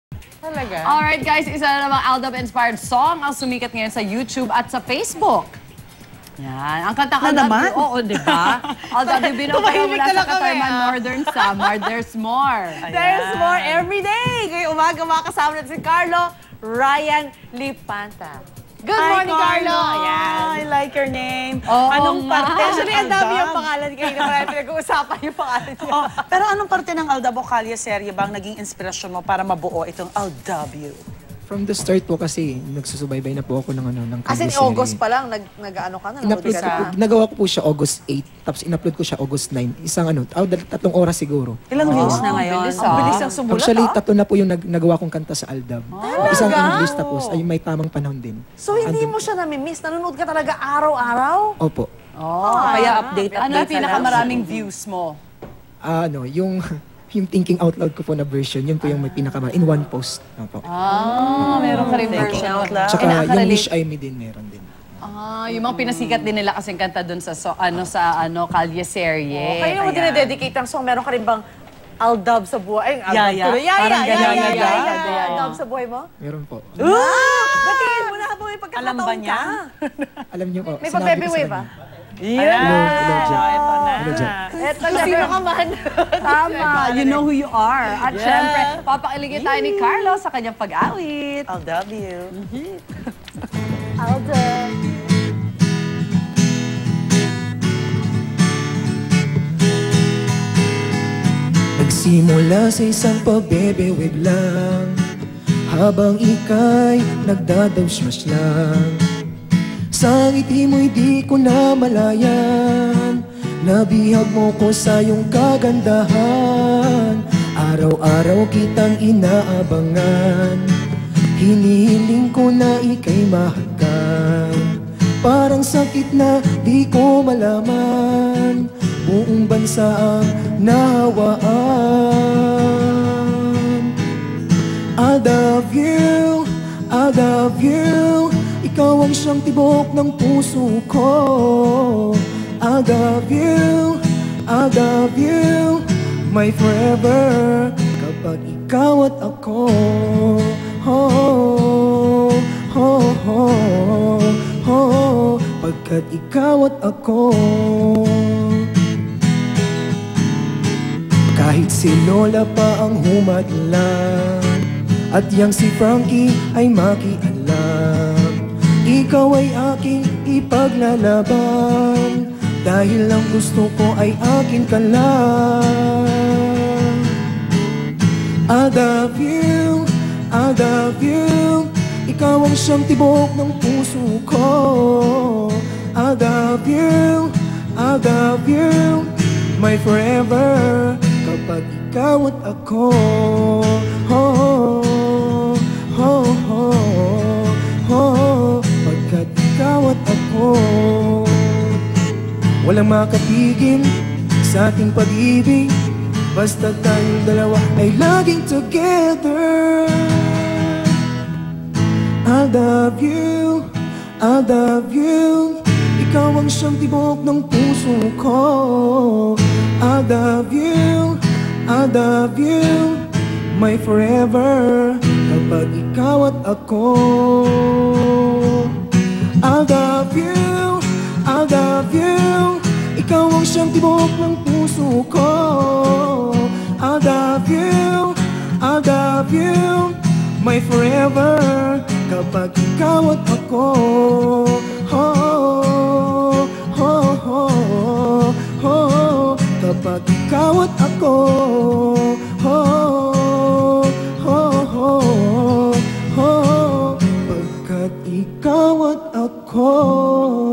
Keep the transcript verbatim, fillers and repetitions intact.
Talaga? Alright guys, isa na namang Aldab-inspired song ang sumikat ngayon sa YouTube at sa Facebook. Yan. Ang kanta ka naman? Oo, di ba? Aldab, binabaya mula sa Katarman Northern Samar, There's More. There's more every day. Ngayong umaga makakasama natin si Carlo Ryan Lipanta. Good Hi, morning, Carlo! Ayan. I like your name. Oo anong nga. parte? Actually, ang dami yung Aldab? pangalan kayo na marami pinag-uusapan yung pangalan niya. Oh, pero anong parte ng Aldab o Kalye serye bang naging inspirasyon mo para mabuo itong Aldab You? From the start po kasi, nagsusubaybay na po ako ng ano, ng As in, Kalye August series. pa lang, nag, nag-ano ka na, In-upload nanood ko ka po, na. nagawa ko po siya August eight, tapos in-upload ko siya August nine. Isang ano, oh, dal- tatlong oras siguro. Ilang views na ngayon? bilis, Ang ah. bilis ang sumulat, Actually, ah. tatlo na po yung nag nagawa kong kanta sa Aldab. Isang English tapos, ay may tamang panahon din. So, hindi mo siya nami-miss? Nanonood ka talaga araw-araw? Opo. Oh, Kaya update, Ano ang update pinakamaraming views mo? Ah, ano, yung yung thinking out loud ko po na version, yun po yung may pinakama in one post. Opo. Ah, meron ka rin Thinking version. out loud. Tsaka Eh, yung nakaka-relate. Wish I Me din meron din. Ah, yung mga pinasikat din nila kasing kanta dun sa so, ano sa ano Kalye serye. Oh, kaya mo Ayan. dinededicate ang song. Meron ka rin bang Aldab sa buhay? Ay, Aldab Yaya? tuloy. Yaya, Parang yaya, ganyan, yaya, yaya. yaya, yaya. Aldab sa buhay mo? Meron po. Ah! Batiin mo na habang may pagkakataon Alam ba niya? ka. Alam niyo po, May sinabi ko pag-baby sa wave kanya. ah? Ayan. Hello, hello, Jack. Ito na. Hello, Jack. Eto na, sino ka man? Tama, you know who you are. At Yeah. syempre, papakiligin tayo ni Carlo sa kanyang pag-awit. Aldab You. Aldab. Nagsimula sa isang pabebe-wave lang, habang ika'y nagdadawsmash lang. Sa ngiti mo'y di ko na malayan, nabihag mo ko sa iyong kagandahan. Araw-araw kitang inaabangan, hinihiling ko na ika'y mahagan. Parang sakit na di ko malaman, buong bansa ang nahawaan. I love you, I love you, ikaw ang siyang tibok ng puso ko. I love you, I love you, my forever, kapag ikaw at ako. Oh, oh, oh, oh, pagkat ikaw at ako. Kahit si Lola pa ang humadlang, at yang si Frankie ay makialam, ikaw ay aking ipaglalaban, dahil ang gusto ko ay akin ka lang. I love you, I love you, ikaw ang siyang tibok ng puso ko. I love you, I love you, my forever, kapag ikaw at ako. Oh, oh, oh, oh, pagkat ikaw at ako. Walang makapigil sa ating pag-ibig, basta tayong dalawa ay laging together. I love you, I love you, ikaw ang siyang tibok ng puso ko. I love you, I love you, my forever, kapag ikaw at ako. I love you, I love you, ikaw ang siyang tibok ng puso ko. I love you, I love you, my forever, kapag ikaw at ako. Oh, oh, oh, oh, kapag ikaw at ako. Oh, oh, oh, oh, pagkat ikaw at ako.